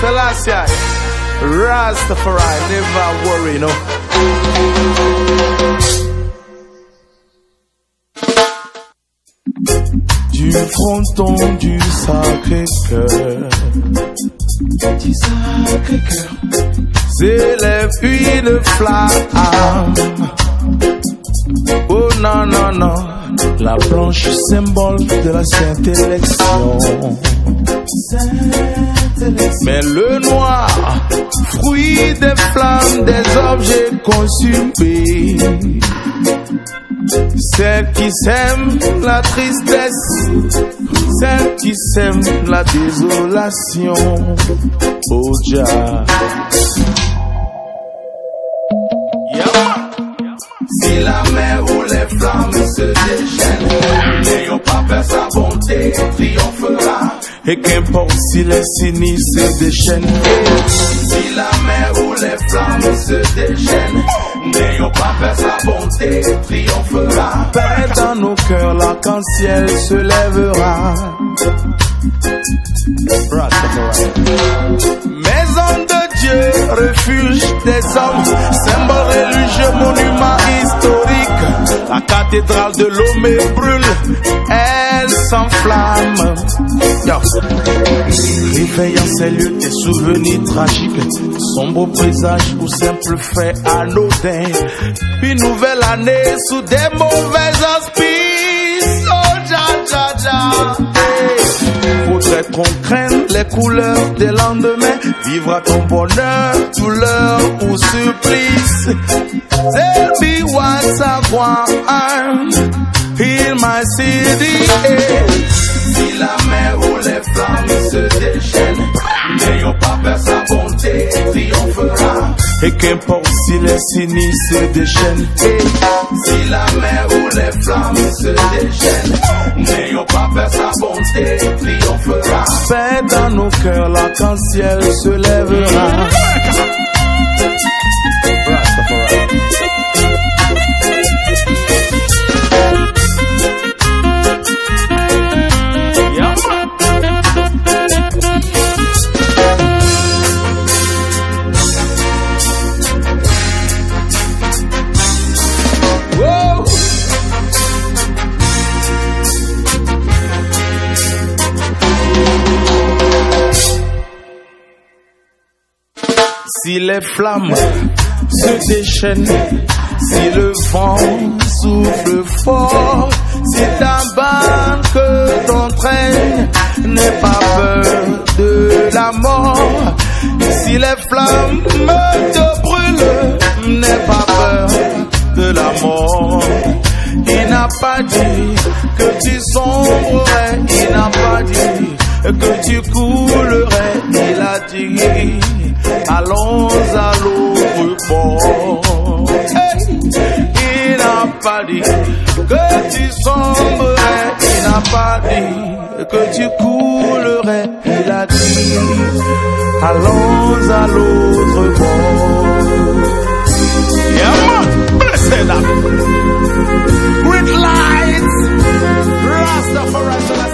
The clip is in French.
Selassie, Rastafari, never worry, no. Du fronton du Sacré-Cœur, s'élève une flamme. Oh non, non, non, la blanche symbole de la sainte élection. Mais le noir, fruit des flammes, des objets consumés. Celle qui sème la tristesse, celle qui sème la désolation. Oh Jah. Si la mer ou les flammes se déchaînent, n'ayons pas peur, sa bonté triomphera. Et qu'importe si les sinistres se déchaînent. Si la mer ou les flammes se déchaînent, n'ayons pas peur, sa bonté triomphera. Paix dans nos cœurs, l'arc-en-ciel se lèvera. Maison de Dieu, refuge des hommes, symbole religieux, monument historique. La cathédrale de Lomé brûle, elle s'enflamme. Réveillant ces lieux, des souvenirs tragiques, sombres présages ou simples faits anodins. Une nouvelle année sous des mauvais auspices. Oh, Jah, Jah, Jah. Faudrait qu'on craigne les couleurs des lendemains. Vivre à ton bonheur, douleur ou supplice. Tell me what's I want in my city. Si la mer ou les flammes se déchaînent, n'ayons pas peur, sa bonté triomphera. Et qu'importe si les sinistres se déchaînent. Si la mer ou les flammes se déchaînent, n'ayons pas peur, sa bonté triomphera. Paix dans nos cœurs, l'arc-en-ciel se lèvera. Si les flammes se déchaînent, si le vent souffle fort, si ta barque t'entraîne, n'aie pas peur de la mort. Si les flammes te brûlent, n'aie pas peur de la mort. Il n'a pas dit que tu sombrerais, il n'a pas dit que tu coulerais, il a dit allons à l'autre bord. Hey! Il n'a pas dit que tu sombrerais, il n'a pas dit que tu coulerais, il a dit allons à l'autre bord. Yeah, blessed up. Great lights, Rastafari.